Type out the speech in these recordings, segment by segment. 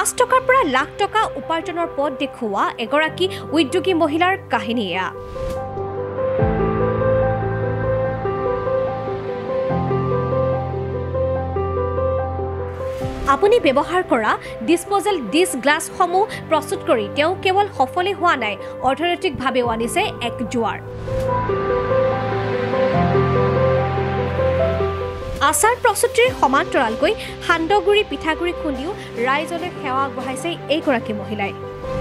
5 টকাৰ পৰা লাখ টকা উপাৰ্জনৰ পথ দেখুওৱা এগৰাকী উদ্যোগী মহিলাৰ কাহিনী এয়া। আপুনি ব্যৱহাৰ কৰা ডিসপোজেল ডিশ গ্লাছসমূহ প্ৰস্তুত কৰি তেওঁ কেৱল সফলে হোৱা নাই, অৰ্থনৈতিকভাৱেও আনিছে এক জোৱাৰ। আচাৰ প্ৰস্তুতিৰ সমান্তৰালকৈ সান্দহগুৰি পিঠাগুৰি খুন্দিও ৰাইজলৈ সেৱা আগবঢ়াইছে এইগৰাকী মহিলাই।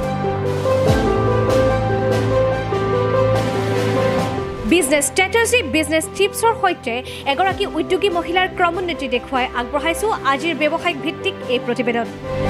বিজনেছ ষ্ট্ৰেটেজি বিজনেছ টিপছৰ সৈতে এগৰাকী উদ্যোগী মহিলাৰ ক্ৰমোন্নতি দেখুৱাই আগবঢ়াইছো আজিৰ ব্যৱসায়িক ভিত্তিক এই প্ৰতিবেদন।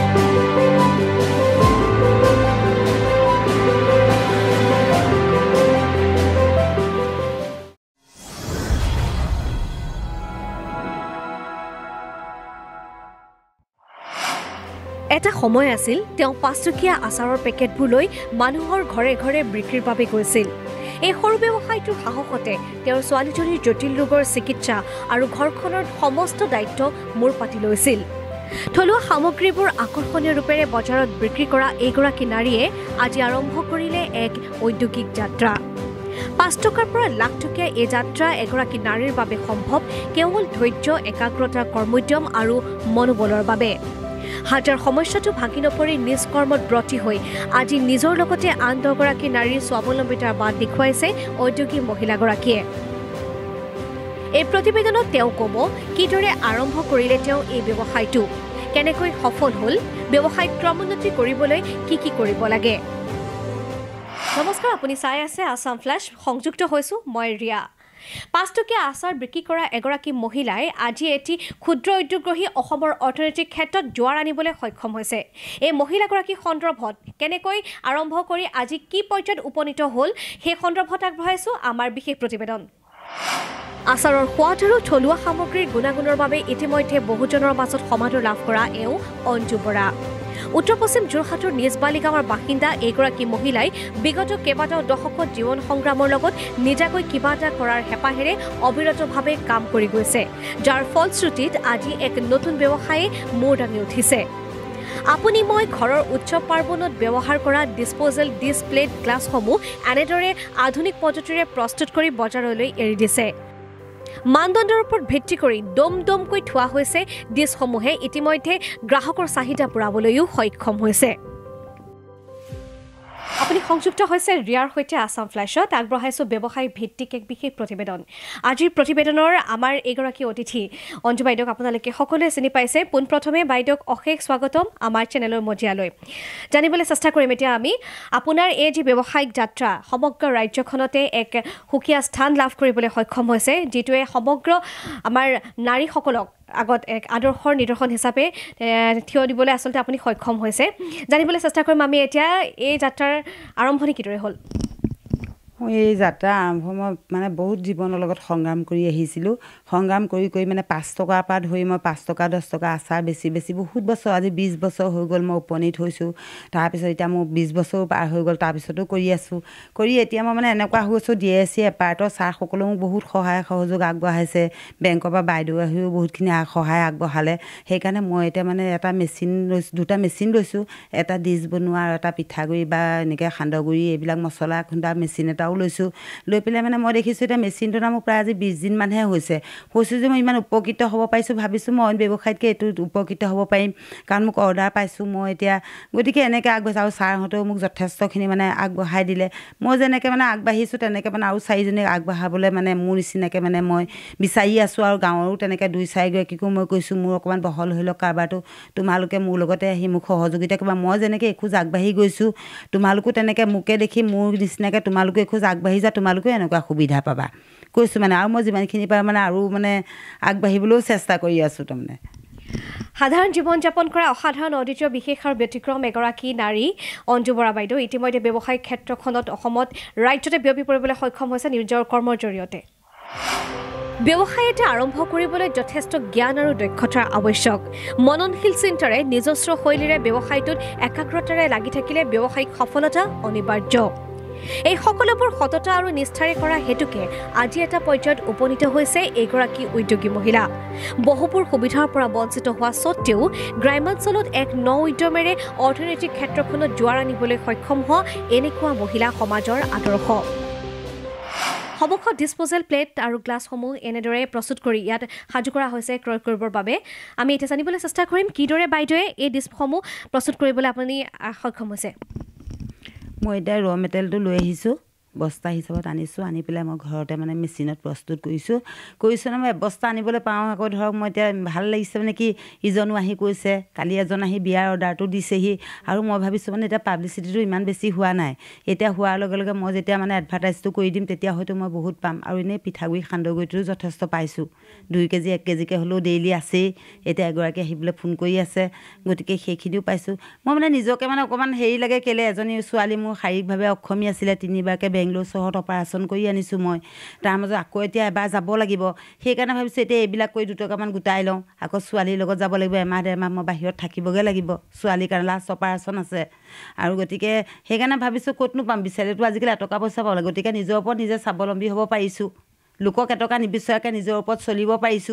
এটা সময় আছিল তেওঁ 5 টকীয়া আচাৰৰ পেকেটবোৰ লৈ মানুহৰ ঘৰে ঘৰে বিক্ৰীৰ বাবে গৈছিল। এই সৰু ব্যৱসায়টোৰ সাহসতে তেওঁৰ ছোৱালীজনীৰ জটিল ৰোগৰ চিকিৎসা আৰু ঘৰখনৰ সমস্ত দায়িত্ব মূৰ পাতি লৈছিল। থলুৱা সামগ্ৰীবোৰ আকৰ্ষণীয় ৰূপেৰে বজাৰত বিক্ৰী কৰা এইগৰাকী নাৰীয়ে আজি আৰম্ভ কৰিলে এক ঔদ্যোগিক যাত্ৰা। 5 টকাৰ পৰা লাখ টকীয়া এই যাত্ৰা এগৰাকী নাৰীৰ বাবে সম্ভৱ কেৱল ধৈৰ্য, একাগ্ৰতা, কৰ্মোদ্যম আৰু মনোবলৰ বাবে। হাজাৰ সমস্যাটো ভাঙি নপৰি নিজ কৰ্মত ব্ৰতী হৈ আজি নিজৰ লগতে আন 10 গৰাকী নাৰীৰ স্বাৱলম্বিতাৰ বাট দেখুৱাইছে উদ্যোগী মহিলাগৰাকীয়ে। এই প্ৰতিবেদনত তেওঁ ক'ব কিদৰে আৰম্ভ কৰিলে তেওঁ এই ব্যৱসায়টো, কেনেকৈ সফল হ'ল, ব্যৱসায়িক ক্ৰমোন্নতি কৰিবলৈ কি কি কৰিব লাগে। নমস্কাৰ, আপুনি চাই আছে আসাম ফ্লাছ, সংযুক্ত হৈছোঁ মই ৰিয়া। 5 টকীয়া আচাৰ বিক্ৰী কৰা এগৰাকী মহিলাই আজি এটি ক্ষুদ্ৰ উদ্যোগগ্ৰহী অসমৰ অৰ্থনৈতিক ক্ষেত্ৰত জোৱাৰ আনিবলৈ সক্ষম হৈছে। এই মহিলাগৰাকী সন্দৰ্ভত কেনেকৈ আৰম্ভ কৰি আজি কি পৰ্যায়ত উপনীত হ'ল সেই সন্দৰ্ভত আগবঢ়াইছোঁ আমাৰ বিশেষ প্ৰতিবেদন। আচাৰৰ সোৱাদ আৰু থলুৱা সামগ্ৰীৰ গুণাগুণৰ বাবে ইতিমধ্যে বহুজনৰ মাজত সমাদৰ লাভ কৰা এওঁ অঞ্জু বৰা। উত্তৰ পশ্চিম যোৰহাটৰ নিজবালি গাঁৱৰ বাসিন্দা এইগৰাকী মহিলাই বিগত কেইবাটাও দশকত জীৱন সংগ্ৰামৰ লগত নিজাকৈ কিবা এটা কৰাৰ হেঁপাহেৰে অবিৰতভাৱে কাম কৰি গৈছে, যাৰ ফলশ্ৰুতিত আজি এক নতুন ব্যৱসায়ে মূৰ দাঙি উঠিছে। আপুনি মই ঘৰৰ উৎসৱ পাৰ্বণত ব্যৱহাৰ কৰা ডিছপ'জেল ডিছ প্লেট গ্লাছসমূহ এনেদৰে আধুনিক পদ্ধতিৰে প্ৰস্তুত কৰি বজাৰলৈ এৰি দিছে। মানদণ্ডৰ ওপৰত ভিত্তি কৰি দম দমকৈ থোৱা হৈছে ডিছসমূহে ইতিমধ্যে গ্ৰাহকৰ চাহিদা পূৰাবলৈও সক্ষম হৈছে। আপুনি সংযুক্ত হৈছে ৰিয়াৰ সৈতে আসাম ফ্লাছত, আগবঢ়াইছোঁ ব্যৱসায়িক ভিত্তিক এক বিশেষ প্ৰতিবেদন। আজিৰ প্ৰতিবেদনৰ আমাৰ এইগৰাকী অতিথি অঞ্জু বাইদেউক আপোনালোকে সকলোৱে চিনি পাইছে। পোনপ্ৰথমে বাইদেউক অশেষ স্বাগতম আমাৰ চেনেলৰ মজিয়ালৈ। জানিবলৈ চেষ্টা কৰিম এতিয়া আমি আপোনাৰ এই যি ব্যৱসায়িক যাত্ৰা সমগ্ৰ ৰাজ্যখনতে এক সুকীয়া স্থান লাভ কৰিবলৈ সক্ষম হৈছে, যিটোৱে সমগ্ৰ আমাৰ নাৰীসকলক আগত এক আদৰ্শৰ নিদৰ্শন হিচাপে থিয় দিবলৈ আচলতে আপুনি সক্ষম হৈছে। জানিবলৈ চেষ্টা কৰিম আমি এতিয়া এই যাত্ৰাৰ আৰম্ভণি কিদৰে হ'ল। এই যাত্ৰা আৰম্ভ মই মানে বহুত জীৱনৰ লগত সংগ্ৰাম কৰি আহিছিলোঁ। সংগ্ৰাম কৰি কৰি মানে 5 টকাৰ পৰা ধৰি মই 5 টকা 10 টকা আচাৰ বেছি বহুত বছৰ, আজি 20 বছৰ হৈ গ'ল মই উপনীত হৈছোঁ। তাৰপিছত এতিয়া মোৰ 20 বছৰো পাৰ হৈ গ'ল, তাৰপিছতো কৰি আছোঁ। কৰি এতিয়া মই মানে এনেকুৱা হৈ গৈছোঁ, DSC এপাৰ্টৰ ছাৰসকলেও মোক বহুত সহায় সহযোগ আগবঢ়াইছে। বেংকৰ পৰা বাইদেউ আহিও বহুতখিনি সহায় আগবঢ়ালে। সেইকাৰণে মই এতিয়া মানে এটা মেচিন লৈছোঁ, 2টা মেচিন লৈছোঁ। এটা ডিছ বনোৱা আৰু এটা পিঠাগুড়ি বা এনেকৈ সান্দহগুড়ি এইবিলাক মছলা খুন্দা মেচিন এটাও লৈছোঁ। লৈ পেলাই মানে মই দেখিছোঁ এতিয়া মেচিনটোৰ নাম প্ৰায় আজি 20 দিনমানহে হৈছে যে মই ইমান উপকৃত হ'ব পাৰিছোঁ। ভাবিছোঁ মই অইন ব্যৱসায়তকৈ এইটোত উপকৃত হ'ব পাৰিম, কাৰণ মোক অৰ্ডাৰ পাইছোঁ মই এতিয়া। গতিকে এনেকৈ আগবাঢ়িছোঁ আৰু ছাৰহঁতেও মোক যথেষ্টখিনি মানে আগবঢ়াই দিলে। মই যেনেকৈ মানে আগবাঢ়িছোঁ তেনেকৈ মানে আৰু 4জনীক আগবঢ়াবলৈ মানে মোৰ নিচিনাকৈ মানে মই বিচাৰি আছোঁ। আৰু গাঁৱৰো তেনেকৈ 2-4গৰাকীকো মই কৈছোঁ মোৰ অকণমান বহল হৈ লওক কাৰবাৰটো, তোমালোকে মোৰ লগতে আহি মোক সহযোগিতা কৰিবা। মই যেনেকৈ এখোজ আগবাঢ়ি গৈছোঁ তোমালোকো তেনেকৈ মোকে দেখি মোৰ নিচিনাকৈ তোমালোকো এখোজ আগবাঢ়ি যা, তোমালোকেও এনেকুৱা সুবিধা পাবা কৈছোঁ মানে। আৰু মই যিমানখিনি পাৰোঁ মানে আৰু মানে আগবাঢ়িবলৈও চেষ্টা কৰি আছোঁ। তাৰমানে সাধাৰণ জীৱন যাপন কৰা অসাধাৰণ অদ্বিতীয় বিশেষ আৰু ব্যতিক্ৰম এগৰাকী নাৰী অঞ্জু বৰা বাইদেউ ইতিমধ্যে ব্যৱসায়িক ক্ষেত্ৰখনত অসমত ৰাজ্যতে বিয়পি পৰিবলৈ সক্ষম হৈছে নিজৰ কৰ্মৰ জৰিয়তে। ব্যৱসায় এটা আৰম্ভ কৰিবলৈ যথেষ্ট জ্ঞান আৰু দক্ষতাৰ আৱশ্যক। মননশীল চিন্তাৰে নিজস্ব শৈলীৰে ব্যৱসায়টোত একাগ্ৰতাৰে লাগি থাকিলে ব্যৱসায়িক সফলতা অনিবাৰ্য। এই সকলোবোৰ সততা আৰু নিষ্ঠাৰে কৰা হেতুকে আজি এটা পৰ্যায়ত উপনীত হৈছে এইগৰাকী উদ্যোগী মহিলা বহুবোৰ সুবিধাৰ পৰা বঞ্চিত হোৱা সত্ত্বেও গ্ৰামাঞ্চলত এক উদ্যমেৰে অৰ্থনৈতিক ক্ষেত্ৰখনত জোৱাৰ আনিবলৈ সক্ষম হোৱা এনেকুৱা মহিলা সমাজৰ আদৰ্শ সমগ্ৰ ডিসপোজেল প্লেট আৰু গ্লাছসমূহ এনেদৰে প্ৰস্তুত কৰি ইয়াত সাজু কৰা হৈছে ক্ৰয় কৰিবৰ বাবে আমি এটা জানিবলৈ চেষ্টা কৰিম কিদৰে বাইদেৱে এই ডিসসমূহ প্ৰস্তুত কৰিবলৈ আপুনি সক্ষম হৈছে মই এটা ৰ মেটেৰিয়েলটো লৈ আহিছোঁ বস্তা হিচাপত আনিছোঁ আনি পেলাই মই ঘৰতে মানে মেচিনত প্ৰস্তুত কৰিছোঁ না মই বস্তা আনিবলৈ পাওঁ আকৌ ধৰক মই এতিয়া ভাল লাগিছে মানে কি ইজনো আহি কৈছে কালি এজন আহি বিয়াৰ অৰ্ডাৰটো দিছেহি আৰু মই ভাবিছোঁ মানে এতিয়া পাব্লিচিটিটো ইমান বেছি হোৱা নাই এতিয়া হোৱাৰ লগে লগে মই যেতিয়া মানে এডভাৰটাইজটো কৰি দিম তেতিয়া হয়তো মই বহুত পাম আৰু এনেই পিঠাগুড়ি সান্দহগুড়িটো যথেষ্ট পাইছোঁ 2 কেজি 1 কেজিকৈ হ'লেও ডেইলি আছেই এতিয়া এগৰাকী আহিবলৈ ফোন কৰি আছে গতিকে সেইখিনিও পাইছোঁ মই মানে নিজকে মানে অকণমান হেৰি লাগে কেলে এজনী ছোৱালী মোৰ শাৰীৰিকভাৱে অক্ষমী আছিলে 3বাৰকৈ বেংগলোৰ চহৰত অপাৰেশ্যন কৰি আনিছোঁ মই তাৰ মাজত আকৌ এতিয়া এবাৰ যাব লাগিব সেইকাৰণে ভাবিছোঁ এতিয়া এইবিলাক কৰি 2 টকামান গোটাই লওঁ আকৌ ছোৱালীৰ লগত যাব লাগিব এমাহ 1.5 মাহ মই বাহিৰত থাকিবগৈ লাগিব ছোৱালীৰ কাৰণে লাষ্ট অপাৰেশ্যন আছে আৰু গতিকে সেইকাৰণে ভাবিছোঁ ক'তনো পাম বিচাৰিলেতো আজিকালি এটকা পইচা পাব লাগে গতিকে নিজৰ ওপৰত নিজে স্বাৱলম্বী হ'ব পাৰিছোঁ লোকক এটকা নিবিচৰাকৈ নিজৰ ওপৰত চলিব পাৰিছোঁ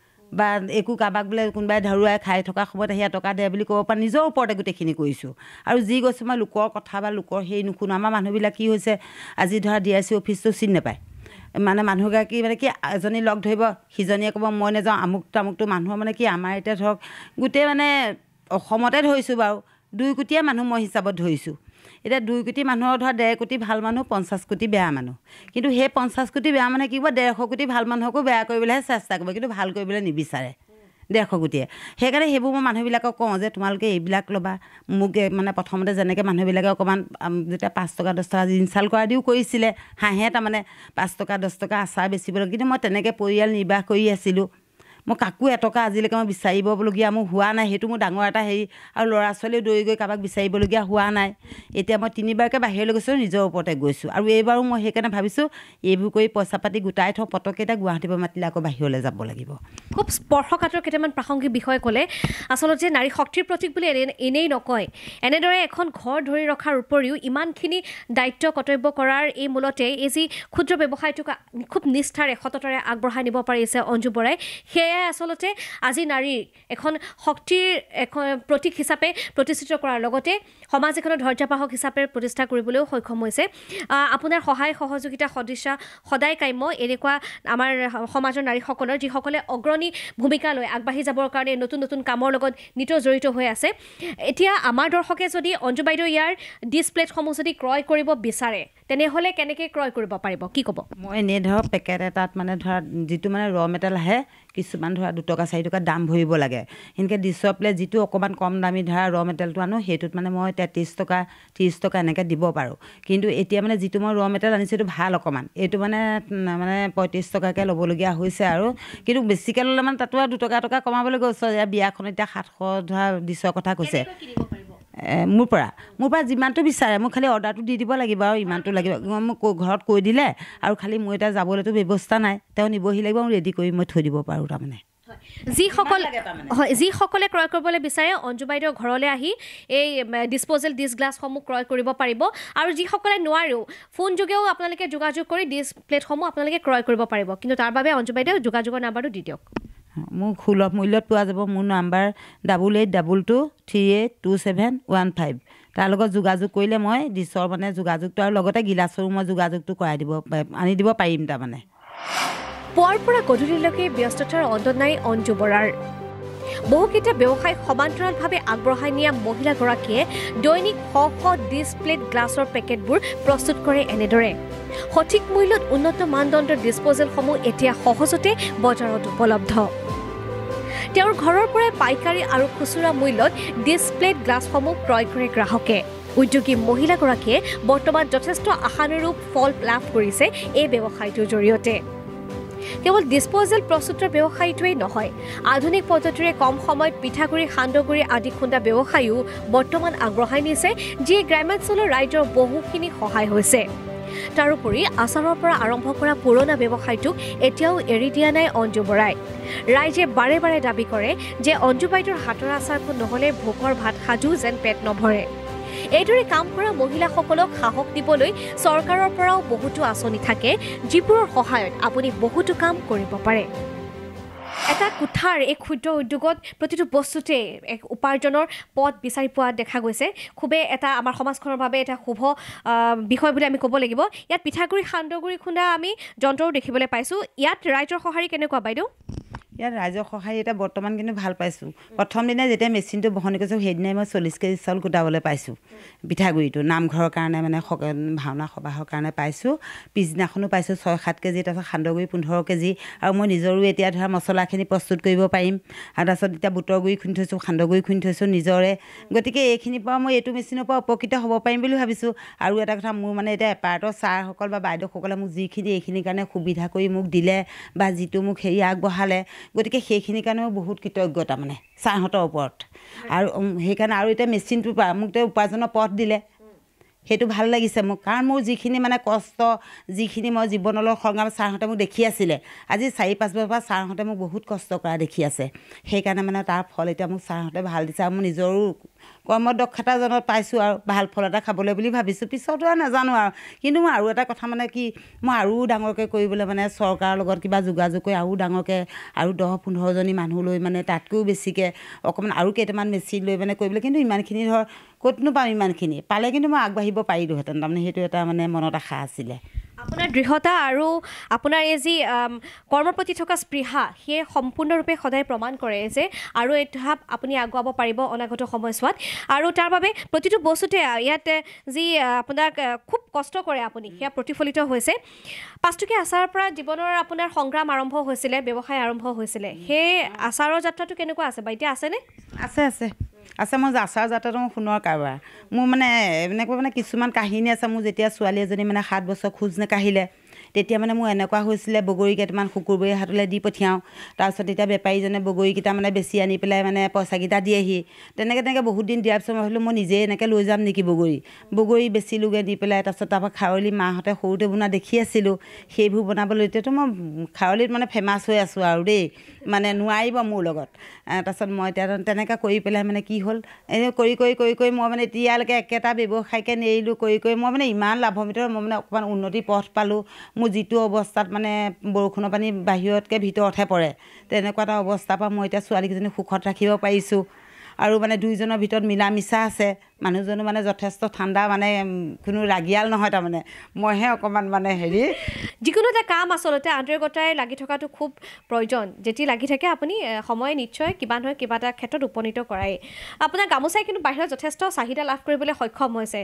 বা একো কাবাক বোলে কোনোবাই ধৰুৱাই খাই থকা সময়ত আহি এটকা দে বুলি ক'ব পাৰি নিজৰ ওপৰতে গোটেইখিনি কৰিছোঁ আৰু যি গৈছোঁ মই লোকৰ কথা বা লোকৰ হেৰি নুশুনো আমাৰ মানুহবিলাক কি হৈছে আজি ধৰা DRC অফিচটো চিনি নাপায় মানে মানুহগৰাকী মানে কি এজনী লগ ধৰিব সিজনীয়ে ক'ব মই নাযাওঁ আমুকটো মানুহৰ মানে কি আমাৰ এতিয়া ধৰক গোটেই মানে অসমতে ধৰিছোঁ বাৰু 2 কোটিয়ে মানুহ মই হিচাপত ধৰিছোঁ এতিয়া 2 কোটি মানুহৰ ধৰা 1.5 কোটি ভাল মানুহ 50 কোটি বেয়া মানুহ কিন্তু সেই 50 কোটি বেয়া মানে কি হ'ব 150 কোটি ভাল মানুহকো বেয়া কৰিবলৈহে চেষ্টা কৰিব কিন্তু ভাল কৰিবলৈ নিবিচাৰে 150 কোটিয়ে সেইকাৰণে সেইবোৰ মই মানুহবিলাকক কওঁ যে তোমালোকে এইবিলাক ল'বা মোক মানে প্ৰথমতে যেনেকৈ মানুহবিলাকে অকণমান যেতিয়া 5 টকা 10 টকা ইনচাল্ট কৰা দিও কৰিছিলে হাঁহে তাৰমানে 5 টকা 10 টকা আচাৰ বেচিবলৈ কিন্তু মই তেনেকৈ পৰিয়াল নিৰ্বাহ কৰি আছিলোঁ মই কাকো এটকা আজিলৈকে মই বিচাৰিবলগীয়া মোৰ হোৱা নাই সেইটো মোৰ ডাঙৰ এটা হেৰি আৰু ল'ৰা ছোৱালীও দৌৰি গৈ কাৰোবাক বিচাৰিবলগীয়া হোৱা নাই এতিয়া মই 3বাৰকৈ বাহিৰলৈ গৈছোঁ নিজৰ ওপৰতে গৈছোঁ আৰু এইবাৰো মই সেইকাৰণে ভাবিছোঁ এইবোৰ কৰি পইচা পাতি গোটাই থওঁ পটককৈ এটা গুৱাহাটীৰ পৰা মাতিলে আকৌ বাহিৰলৈ যাব লাগিব খুব স্পৰ্শকাতৰ কেইটামান প্ৰাসংগিক বিষয় ক'লে আচলতে নাৰী শক্তিৰ প্ৰতীক বুলি এনেই নকয় এনেদৰে এখন ঘৰ ধৰি ৰখাৰ উপৰিও ইমানখিনি দায়িত্ব কৰ্তব্য কৰাৰ এই মূলতে এই যি ক্ষুদ্ৰ ব্যৱসায়টোক খুব নিষ্ঠাৰে সততাৰে আগবঢ়াই নিব পাৰিছে অঞ্জু বৰাই সেয়াই আচলতে আজি নাৰীৰ এখন শক্তিৰ এখন প্ৰতীক হিচাপে প্ৰতিষ্ঠিত কৰাৰ লগতে সমাজ এখনৰ ধৈৰ্যবাহক হিচাপে প্ৰতিষ্ঠা কৰিবলৈও সক্ষম হৈছে আপোনাৰ সহায় সহযোগিতা সদিচ্ছা সদায় কাম্য এনেকুৱা আমাৰ সমাজৰ নাৰীসকলৰ যিসকলে অগ্ৰণী ভূমিকা লৈ আগবাঢ়ি যাবৰ কাৰণে নতুন নতুন কামৰ লগত নিত জড়িত হৈ আছে এতিয়া আমাৰ দৰ্শকে যদি অঞ্জু বাইদেউ ইয়াৰ ডিছপ্লেটসমূহ যদি ক্ৰয় কৰিব বিচাৰে তেনেহ'লে কেনেকৈ ক্ৰয় কৰিব পাৰিব কি ক'ব মই এনেই ধৰক পেকেট এটাত মানে ধৰা যিটো মানে ৰ মেটেৰিয়েল আহে কিছুমান ধৰা 2 টকা 4 টকা দাম ভৰিব লাগে এনেকৈ ডিছপ্লে যিটো অকণমান কম দামী ধৰা ৰ মেটেৰিয়েলটো আনো সেইটোত মানে মই 33 টকা 30 টকা এনেকৈ দিব পাৰোঁ কিন্তু এতিয়া মানে যিটো মই ৰ মেটেৰিয়েল আনিছোঁ এইটো ভাল অকণমান এইটো মানে 35 টকাকৈ ল'বলগীয়া হৈছে আৰু কিন্তু বেছিকৈ ল'লে মানে তাতো আৰু 2 টকা কমাবলৈ গৈছে বিয়াখন এতিয়া 700 ধৰা ডিছৰ কথা কৈছে মোৰ পৰা যিমানটো বিচাৰে মোক খালি অৰ্ডাৰটো দি দিব লাগিব আৰু ইমানটো লাগিব মোক ঘৰত কৈ দিলে আৰু খালি মই এতিয়া যাবলৈতো ব্যৱস্থা নাই তেওঁ নিবহি লাগিব আৰু ৰেডি কৰি মই থৈ দিব পাৰোঁ তাৰমানে যিসকলে ক্ৰয় কৰিবলৈ বিচাৰে অঞ্জু বাইদেউৰ ঘৰলৈ আহি এই ডিছপ'জেল ডিছ গ্লাছসমূহ ক্ৰয় কৰিব পাৰিব আৰু যিসকলে নোৱাৰেও ফোন যোগেও আপোনালোকে যোগাযোগ কৰি ডিছ প্লেটসমূহ আপোনালোকে ক্ৰয় কৰিব পাৰিব কিন্তু তাৰ বাবে অঞ্জু বাইদেউ যোগাযোগৰ নাম্বাৰটো দি দিয়ক মোক সুলভ মূল্যত পোৱা যাব মোৰ নাম্বাৰ 8822382715 তাৰ লগত যোগাযোগ কৰিলে মই ডিছৰ মানে যোগাযোগটো আৰু লগতে গিলাচৰো মই যোগাযোগটো আনি দিব পাৰিম তাৰমানে পুৱাৰ পৰা গধূলিলৈকে ব্যস্ততাৰ অন্ত নাই অঞ্জু বৰাৰ বহুকেইটা ব্যৱসায় সমান্তৰালভাৱে আগবঢ়াই নিয়া মহিলাগৰাকীয়ে দৈনিক শ ডিছপ্লেট গ্লাছৰ পেকেটবোৰ প্ৰস্তুত কৰে এনেদৰে সঠিক মূল্যত উন্নত মানদণ্ডৰ ডিছপ'জেলসমূহ এতিয়া সহজতে বজাৰত উপলব্ধ তেওঁৰ ঘৰৰ পৰাই পাইকাৰী আৰু খুচুৰা মূল্যত ডিছপ্লেট গ্লাছসমূহ ক্ৰয় কৰে গ্ৰাহকে উদ্যোগী মহিলাগৰাকীয়ে বৰ্তমান যথেষ্ট আশানুৰূপ ফল লাভ কৰিছে এই ব্যৱসায়টোৰ জৰিয়তে কেৱল ডিছপ'জেল প্ৰস্তুতৰ ব্যৱসায়টোৱেই নহয় আধুনিক পদ্ধতিৰে কম সময়ত পিঠাগুড়ি সান্দহগুড়ি আদি খুন্দা ব্যৱসায়ো বৰ্তমান আগবঢ়াই নিছে যিয়ে গ্ৰামাঞ্চলৰ ৰাইজৰ বহুখিনি সহায় হৈছে তাৰোপৰি আচাৰৰ পৰা আৰম্ভ কৰা পুৰণা ব্যৱসায়টোক এতিয়াও এৰি দিয়া নাই অঞ্জু বৰাই ৰাইজে বাৰে বাৰে দাবী কৰে যে অঞ্জু বাইদেউৰ হাতৰ আচাৰখন নহ'লে ভোকৰ ভাত সাজু যেন পেট নভৰে এইদৰে কাম কৰা মহিলাসকলক সাহস দিবলৈ চৰকাৰৰ পৰাও বহুতো আঁচনি থাকে যিবোৰৰ সহায়ত আপুনি বহুতো কাম কৰিব পাৰে এটা কুঠাৰ এই ক্ষুদ্ৰ উদ্যোগত প্ৰতিটো বস্তুতে এক উপাৰ্জনৰ পথ বিচাৰি পোৱা দেখা গৈছে খুবে এটা আমাৰ সমাজখনৰ বাবে এটা শুভ বিষয় বুলি আমি ক'ব লাগিব ইয়াত পিঠাগুৰি সান্দগুৰি খুন্দা আমি যন্ত্ৰও দেখিবলৈ পাইছোঁ ইয়াত ৰাইজৰ সঁহাৰি কেনেকুৱা বাইদেউ ইয়াত ৰাইজৰ সহায় এটা বৰ্তমান কিন্তু ভাল পাইছোঁ প্ৰথম দিনা যেতিয়া মেচিনটো বহনি কৰিছোঁ সেইদিনাই মই 40 কেজি চাউল গোটাবলৈ পাইছোঁ পিঠাগুৰিটো নামঘৰৰ কাৰণে মানে ভাওনা সবাহৰ কাৰণে পাইছোঁ পিছদিনাখনো পাইছোঁ 6-7 কেজি তাৰপিছত সান্দগুৰি 15 কেজি আৰু মই নিজৰো এতিয়া ধৰা মছলাখিনি প্ৰস্তুত কৰিব পাৰিম আৰু তাৰপিছত এতিয়া বুটৰ গুৰি খুন্দি থৈছোঁ সান্দগুৰি খুন্দি থৈছোঁ নিজৰে গতিকে এইখিনিৰ পৰা মই এইটো মেচিনৰ পৰা উপকৃত হ'ব পাৰিম বুলি ভাবিছোঁ আৰু এটা কথা মোৰ মানে এতিয়া এপাৰ্টৰ ছাৰসকল বা বাইদেউসকলে মোক যিখিনি এইখিনিৰ কাৰণে সুবিধা কৰি মোক দিলে বা যিটো মোক হেৰি আগবঢ়ালে গতিকে সেইখিনিৰ কাৰণেও বহুত কৃতজ্ঞতা মানে ছাৰহঁতৰ ওপৰত আৰু সেইকাৰণে আৰু এতিয়া মেচিনটোৰ পৰা মোক উপাৰ্জনৰ পথ দিলে সেইটো ভাল লাগিছে মোক কাৰণ মোৰ যিখিনি মানে কষ্ট যিখিনি মই জীৱনলৈ সংগ্ৰাম ছাৰহঁতে মোক দেখি আছিলে আজি 4-5 বছৰৰ পৰা ছাৰহঁতে মোক বহুত কষ্ট কৰা দেখি আছে সেইকাৰণে মানে তাৰ ফল এতিয়া মোক ছাৰহঁতে ভাল দিছে আৰু মোৰ নিজৰো কৰ্মদক্ষতাজনত পাইছোঁ আৰু ভাল ফল এটা খাবলৈ বুলি ভাবিছোঁ পিছতো আৰু নাজানো আৰু কিন্তু মই আৰু এটা কথা মানে কি মই আৰু ডাঙৰকৈ কৰিবলৈ মানে চৰকাৰৰ লগত কিবা যোগাযোগ কৰি আৰু ডাঙৰকৈ আৰু 10-15জনী মানুহ লৈ মানে তাতকৈও বেছিকৈ অকণমান আৰু কেইটামান মেচিন লৈ মানে কৰিবলৈ কিন্তু ইমানখিনি ধৰ ক'তনো পাম ইমানখিনি পালে কিন্তু মই আগবাঢ়িব পাৰিলোঁহেঁতেন তাৰমানে সেইটো এটা মানে মনত আশা আছিলে আপোনাৰ দৃঢ়তা আৰু আপোনাৰ এই যি কৰ্মৰ প্ৰতি থকা স্পৃহা সেয়ে সম্পূৰ্ণৰূপে সদায় প্ৰমাণ কৰে যে আৰু এই ধাপ আপুনি আগুৱাব পাৰিব অনাগত সময়ছোৱাত আৰু তাৰ বাবে প্ৰতিটো বস্তুতে ইয়াত যি আপোনাক খুব কষ্ট কৰে আপুনি সেয়া প্ৰতিফলিত হৈছে 5 টকীয়া আচাৰৰ পৰা জীৱনৰ আপোনাৰ সংগ্ৰাম আৰম্ভ হৈছিলে ব্যৱসায় আৰম্ভ হৈছিলে সেই আচাৰৰ যাত্ৰাটো কেনেকুৱা আছে বা এতিয়া আছেনে আছে মই আচাৰ যাত্ৰাটো মোৰ সোণৰ কাৰবাৰ মোৰ মানে এনেকুৱা মানে কিছুমান কাহিনী আছে মোৰ যেতিয়া ছোৱালী এজনী মানে 7 বছৰ খোজ নেকাঢ়িলে তেতিয়া মানে মোৰ এনেকুৱা হৈছিলে বগৰী কেইটামান শুকুৰবৰী হাতলৈ দি পঠিয়াওঁ তাৰপিছত এতিয়া বেপাৰীজনে বগৰীকেইটা মানে বেছি আনি পেলাই মানে পইচাকেইটা দিয়েহি তেনেকৈ বহুত দিন দিয়াৰ পিছত মই ভাবিলোঁ মই নিজে এনেকৈ লৈ যাম নেকি বগৰী বেচিলোগৈ দি পেলাই তাৰপিছত তাৰপৰা খাৰলি মাহঁতে সৰুতে বনোৱা দেখি আছিলোঁ সেইবোৰ বনাবলৈ এতিয়াতো মই খাৰলিত মানে ফেমাছ হৈ আছোঁ আৰু দেই মানে নোৱাৰিব মোৰ লগত তাৰপিছত মই এতিয়া তেনেকৈ কৰি পেলাই মানে কি হ'ল এই কৰি মই মানে এতিয়ালৈকে একেটা ব্যৱসায়কে নেৰিলোঁ কৰি মই মানে ইমান লাভান্বিত মই মানে অকণমান উন্নতি পথ পালোঁ মোৰ যিটো অৱস্থাত মানে বৰষুণৰ পানী বাহিৰতকৈ ভিতৰতহে পৰে তেনেকুৱা এটা অৱস্থাৰ পৰা মই এতিয়া ছোৱালীকেইজনী সুখত ৰাখিব পাৰিছোঁ আৰু মানে দুইজনৰ ভিতৰত মিলা মিছা আছে মানুহজনো মানে যথেষ্ট ঠাণ্ডা মানে কোনো ৰাগিয়াল নহয় তাৰমানে মইহে অকণমান মানে হেৰি যিকোনো এটা কাম আচলতে আন্তৰিকতাৰে লাগি থকাটো খুব প্ৰয়োজন যেতিয়া লাগি থাকে আপুনি সময় নিশ্চয় কিবা নহয় কিবা এটা ক্ষেত্ৰত উপনীত কৰাই আপোনাৰ গামোচাই কিন্তু বাহিৰত যথেষ্ট চাহিদা লাভ কৰিবলৈ সক্ষম হৈছে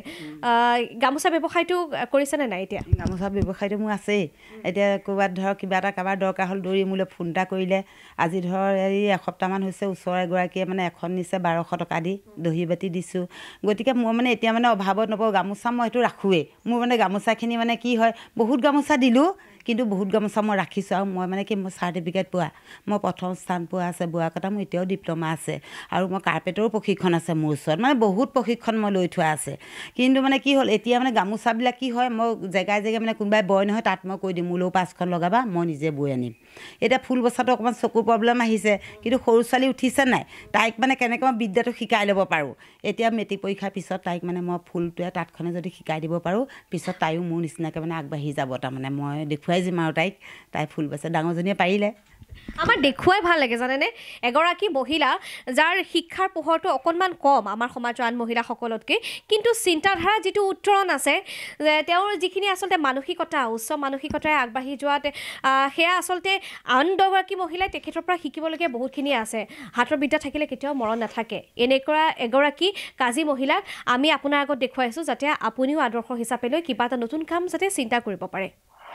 গামোচা ব্যৱসায়টো কৰিছেনে নাই এতিয়া গামোচা ব্যৱসায়টো মোৰ আছেই এতিয়া ক'ৰবাত ধৰক কিবা এটা কাৰোবাৰ দৰকাৰ হ'ল দৌৰি মোলৈ ফোন এটা কৰিলে আজি ধৰ এই এসপ্তাহমান হৈছে ওচৰৰ এগৰাকীয়ে মানে এখন নিছে 1200 টকা দি দহি বাতি দিছোঁ গতিকে মই মানে এতিয়া মানে অভাৱত নপৰোঁ গামোচা মই এইটো ৰাখোৱেই মোৰ মানে গামোচাখিনি মানে কি হয় বহুত গামোচা দিলোঁ কিন্তু বহুত গামোচা মই ৰাখিছোঁ আৰু মই মানে কি মই চাৰ্টিফিকেট পোৱা মই প্ৰথম স্থান পোৱা আছে বোৱা কটা মোৰ এতিয়াও ডিপ্ল'মা আছে আৰু মই কাৰ্পেটৰো প্ৰশিক্ষণ আছে মোৰ ওচৰত মানে বহুত প্ৰশিক্ষণ মই লৈ থোৱা আছে কিন্তু মানে কি হ'ল এতিয়া মানে গামোচাবিলাক কি হয় মই জেগাই মানে কোনোবাই বয় নহয় তাত মই কৈ দিম মোলৈও 5খন লগাবা মই নিজে বৈ আনিম এতিয়া ফুল বচাটো অকণমান চকুৰ প্ৰব্লেম আহিছে কিন্তু সৰু ছোৱালী উঠিছে নাই তাইক মানে কেনেকৈ মই বিদ্যাটো শিকাই ল'ব পাৰোঁ এতিয়া মেট্ৰিক পৰীক্ষাৰ পিছত তাইক মানে মই ফুলটোৱে তাঁতখনে যদি শিকাই দিব পাৰোঁ পিছত তাইও মোৰ নিচিনাকৈ মানে আগবাঢ়ি যাব তাৰমানে মই দেখুৱাই দিম আৰু তাই ফুল বাচে ডাঙৰজনীয়ে পাৰিলে আমাৰ দেখুৱাই ভাল লাগে জানেনে এগৰাকী মহিলা যাৰ শিক্ষাৰ পোহৰটো অকণমান কম আমাৰ সমাজৰ আন মহিলাসকলতকৈ কিন্তু চিন্তাধাৰা যিটো উত্তৰণ আছে তেওঁৰ যিখিনি আচলতে মানসিকতা উচ্চ মানসিকতাৰে আগবাঢ়ি যোৱাত সেয়া আচলতে আন দুগৰাকী মহিলাই তেখেতৰ পৰা শিকিবলগীয়া বহুতখিনি আছে হাতৰ বিদ্যা থাকিলে কেতিয়াও মৰণ নাথাকে এনেকুৱা এগৰাকী কাজী মহিলাক আমি আপোনাৰ আগত দেখুৱাইছোঁ যাতে আপুনিও আদৰ্শ হিচাপে লৈ কিবা এটা নতুন কাম যাতে চিন্তা কৰিব পাৰে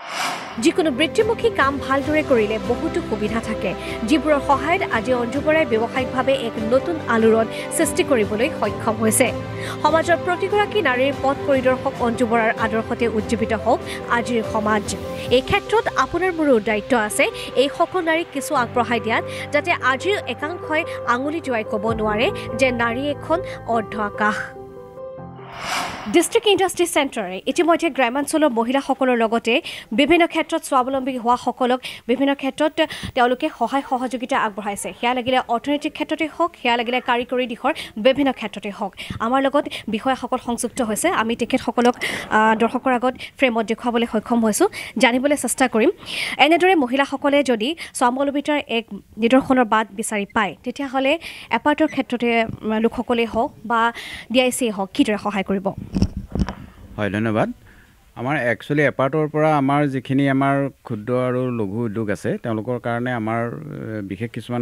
যিকোনো বৃত্তিমুখী কাম ভালদৰে কৰিলে বহুতো সুবিধা থাকে যিবোৰৰ সহায়ত আজি অঞ্জু বৰাই ব্যৱসায়িকভাৱে এক নতুন আলোড়ন সৃষ্টি কৰিবলৈ সক্ষম হৈছে সমাজৰ প্ৰতিগৰাকী নাৰীৰ পথ পৰিদৰ্শক অঞ্জু বৰাৰ আদৰ্শতে উজ্জীৱিত হওক আজিৰ সমাজ এই ক্ষেত্ৰত আপোনাৰ মোৰো দায়িত্ব আছে এই সকলো নাৰীক কিছু আগবঢ়াই দিয়াত যাতে আজিৰ একাংশই আঙুলি জোৱাই ক'ব নোৱাৰে যে নাৰী এখন অৰ্ধ আকাশ ডিষ্ট্ৰিক্ট ইণ্ডাষ্ট্ৰী চেণ্টাৰে ইতিমধ্যে গ্ৰামাঞ্চলৰ মহিলাসকলৰ লগতে বিভিন্ন ক্ষেত্ৰত স্বাৱলম্বী হোৱাসকলক বিভিন্ন ক্ষেত্ৰত তেওঁলোকে সহায় সহযোগিতা আগবঢ়াইছে সেয়া লাগিলে অৰ্থনৈতিক ক্ষেত্ৰতে হওক সেয়া লাগিলে কাৰিকৰী দিশৰ বিভিন্ন ক্ষেত্ৰতে হওক আমাৰ লগত বিষয়াসকল সংযুক্ত হৈছে আমি তেখেতসকলক দৰ্শকৰ আগত ফ্ৰেমত দেখুৱাবলৈ সক্ষম হৈছোঁ জানিবলৈ চেষ্টা কৰিম এনেদৰে মহিলাসকলে যদি স্বাৱলম্বিতাৰ এক নিদৰ্শনৰ বাট বিচাৰি পায় তেতিয়াহ'লে এপাৰ্টৰ ক্ষেত্ৰতে লোকসকলেই হওক বা DICয়ে হওক কিদৰে সহায় কৰিব হয় ধন্যবাদ আমাৰ একচুৱেলি এপাৰ্টৰ পৰা আমাৰ যিখিনি আমাৰ ক্ষুদ্ৰ আৰু লঘু উদ্যোগ আছে তেওঁলোকৰ কাৰণে আমাৰ বিশেষ কিছুমান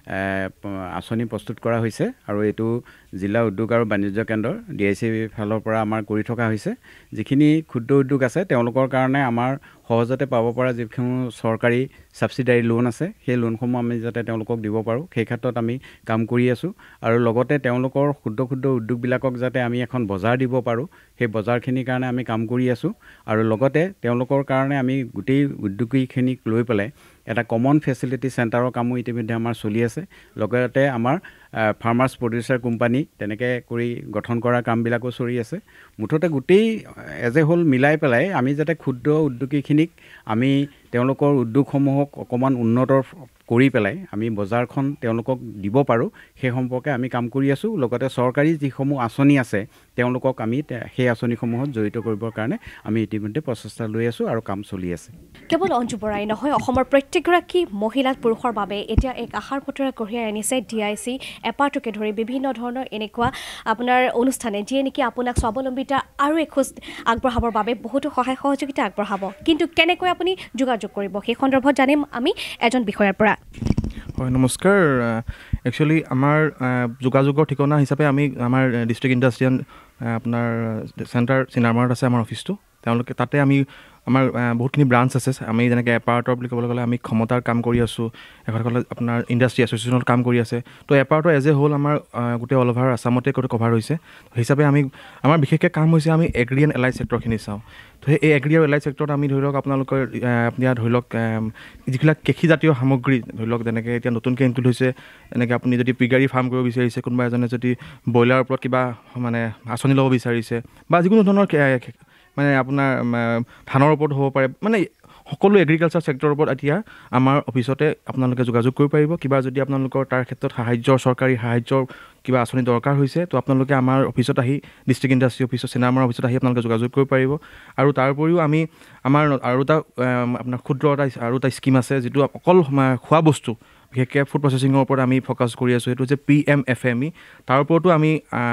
আঁচনি প্ৰস্তুত কৰা হৈছে আৰু এইটো জিলা উদ্যোগ আৰু বাণিজ্য কেন্দ্ৰ DIC ফালৰ পৰা আমাৰ কৰি থকা হৈছে যিখিনি ক্ষুদ্ৰ উদ্যোগ আছে তেওঁলোকৰ কাৰণে আমাৰ সহজতে পাব পৰা যিসমূহ চৰকাৰী সাবসিডাৰী লোন আছে সেই লোনসমূহ আমি যাতে তেওঁলোকক দিব পাৰোঁ সেই ক্ষেত্ৰত আমি কাম কৰি আছোঁ আৰু লগতে তেওঁলোকৰ ক্ষুদ্ৰ ক্ষুদ্ৰ উদ্যোগবিলাকক যাতে আমি এখন বজাৰ দিব পাৰোঁ সেই বজাৰখিনিৰ কাৰণে আমি কাম কৰি আছোঁ আৰু লগতে তেওঁলোকৰ কাৰণে আমি গোটেই উদ্যোগীখিনিক লৈ পেলাই এটা কমন ফেচিলিটি চেণ্টাৰৰ কামো ইতিমধ্যে আমাৰ চলি আছে লগতে আমাৰ ফাৰ্মাৰ্ছ প্ৰডিউচাৰ কোম্পানী তেনেকৈ কৰি গঠন কৰা কামবিলাকো চলি আছে মুঠতে গোটেই এজ এ হোল মিলাই পেলাই আমি যাতে ক্ষুদ্ৰ উদ্যোগীখিনিক আমি তেওঁলোকৰ উদ্যোগসমূহক অকণমান উন্নত কৰি পেলাই আমি বজাৰখন তেওঁলোকক দিব পাৰোঁ সেই সম্পৰ্কে আমি কাম কৰি আছোঁ লগতে চৰকাৰী যিসমূহ আঁচনি আছে তেওঁলোকক আমি সেই আঁচনিসমূহত জড়িত কৰিবৰ কাৰণে আমি ইতিমধ্যে প্ৰচেষ্টা লৈ আছোঁ আৰু কাম চলি আছে কেৱল অঞ্জু বৰাই নহয় অসমৰ প্ৰত্যেকগৰাকী মহিলা পুৰুষৰ বাবে এতিয়া এক আশাৰ বতৰা কঢ়িয়াই আনিছে DIC এপাৰ্টকে ধৰি বিভিন্ন ধৰণৰ এনেকুৱা আপোনাৰ অনুষ্ঠানে যিয়ে নেকি আপোনাক স্বাৱলম্বিতা আৰু এখোজ আগবঢ়াবৰ বাবে বহুতো সহায় সহযোগিতা আগবঢ়াব কিন্তু কেনেকৈ আপুনি যোগাযোগ কৰিব সেই সন্দৰ্ভত জানিম আমি এজন বিষয়াৰ পৰা হয় নমস্কাৰ একচুৱেলি আমাৰ যোগাযোগৰ ঠিকনা হিচাপে আমি আমাৰ ডিষ্ট্ৰিক্ট ইণ্ডাষ্ট্ৰিয়েল আপোনাৰ চেণ্টাৰ চিনাৰমাৰত আছে আমাৰ অফিচটো তেওঁলোকে তাতে আমি আমাৰ বহুতখিনি ব্ৰাঞ্চ আছে আমি যেনেকৈ এপাৰ্টৰ বুলি ক'বলৈ গ'লে আমি ক্ষমতাৰ কাম কৰি আছোঁ এখন আপোনাৰ ইণ্ডাষ্ট্ৰি এছ'চিয়েশ্যনত কাম কৰি আছে তো এপাৰ্টৰ এজ এ হ'ল আমাৰ গোটেই অল অভাৰ আছামতে গোটেই কভাৰ হৈছে হিচাপে আমি আমাৰ বিশেষকৈ কাম হৈছে আমি এগ্ৰি এণ্ড এলাইড ছেক্টৰখিনি চাওঁ তো এই এগ্ৰি আৰু এলাইড ছেক্টৰত আমি ধৰি লওক আপোনালোকৰ আপুনি ধৰি লওক যিবিলাক কৃষিজাতীয় সামগ্ৰী ধৰি লওক যেনেকৈ এতিয়া নতুনকৈ ইনক্লুড হৈছে এনেকৈ আপুনি যদি পিগাৰী ফাৰ্ম কৰিব বিচাৰিছে কোনোবা এজনে যদি ব্ৰইলাৰৰ ওপৰত কিবা মানে আঁচনি ল'ব বিচাৰিছে বা যিকোনো ধৰণৰ মানে আপোনাৰ ধানৰ ওপৰত হ'ব পাৰে মানে সকলো এগ্ৰিকালচাৰ ছেক্টৰৰ ওপৰত এতিয়া আমাৰ অফিচতে আপোনালোকে যোগাযোগ কৰিব পাৰিব কিবা যদি আপোনালোকৰ তাৰ ক্ষেত্ৰত চৰকাৰী সাহায্যৰ কিবা আঁচনি দৰকাৰ হৈছে তো আপোনালোকে আমাৰ অফিচত আহি ডিষ্ট্ৰিক্ট ইণ্ডাষ্ট্ৰি অফিচত চিনাৰমাৰ অফিচত আহি আপোনালোকে যোগাযোগ কৰিব পাৰিব আৰু তাৰ উপৰিও আমি আমাৰ আৰু এটা আপোনাৰ ক্ষুদ্ৰ এটা স্কীম আছে যিটো অকল খোৱা বস্তু বিশেষকৈ ফুড প্ৰচেছিঙৰ ওপৰত আমি ফ'কাছ কৰি আছোঁ সেইটো হৈছে PMFME তাৰ ওপৰতো আমি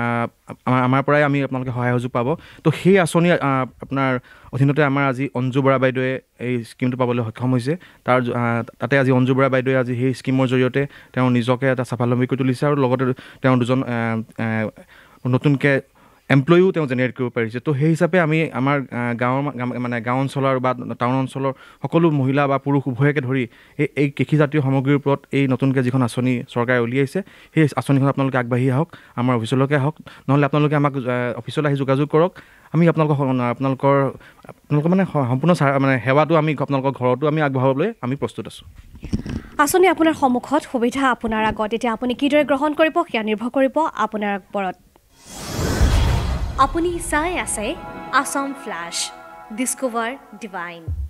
আমাৰ পৰাই আমি আপোনালোকে সহায় সহযোগ পাব তো সেই আঁচনি আপোনাৰ অধীনতে আমাৰ আজি অঞ্জু বৰা বাইদেৱে এই স্কীমটো পাবলৈ সক্ষম হৈছে তাতে আজি অঞ্জু বৰা বাইদেৱে আজি সেই স্কীমৰ জৰিয়তে তেওঁ নিজকে এটা স্বাৱলম্বী কৰি তুলিছে আৰু লগতে তেওঁ দুজন নতুনকৈ এমপ্লয়িও তেওঁ জেনেৰেট কৰিব পাৰিছে তো সেই হিচাপে আমি আমাৰ গাঁও অঞ্চলৰ বা টাউন অঞ্চলৰ সকলো মহিলা বা পুৰুষ উভয়কে ধৰি এই কৃষিজাতীয় সামগ্ৰীৰ ওপৰত এই নতুনকৈ যিখন আঁচনি চৰকাৰে উলিয়াইছে সেই আঁচনিখন আপোনালোকে আগবাঢ়ি আহক আমাৰ অফিচলৈকে আহক নহ'লে আপোনালোকে আমাক অফিচলৈ আহি যোগাযোগ কৰক আমি আপোনালোকৰ মানে সম্পূৰ্ণ মানে সেৱাটো আমি আপোনালোকৰ ঘৰতো আমি আগবঢ়াবলৈ আমি প্ৰস্তুত আছোঁ আঁচনি আপোনাৰ সন্মুখত সুবিধা আপোনাৰ আগত এতিয়া আপুনি কিদৰে গ্ৰহণ কৰিব সেয়া নিৰ্ভৰ কৰিব আপোনাৰ ওপৰত আপুনি চাই আছে AssamFlash ডিস্কভাৰ ডিভাইন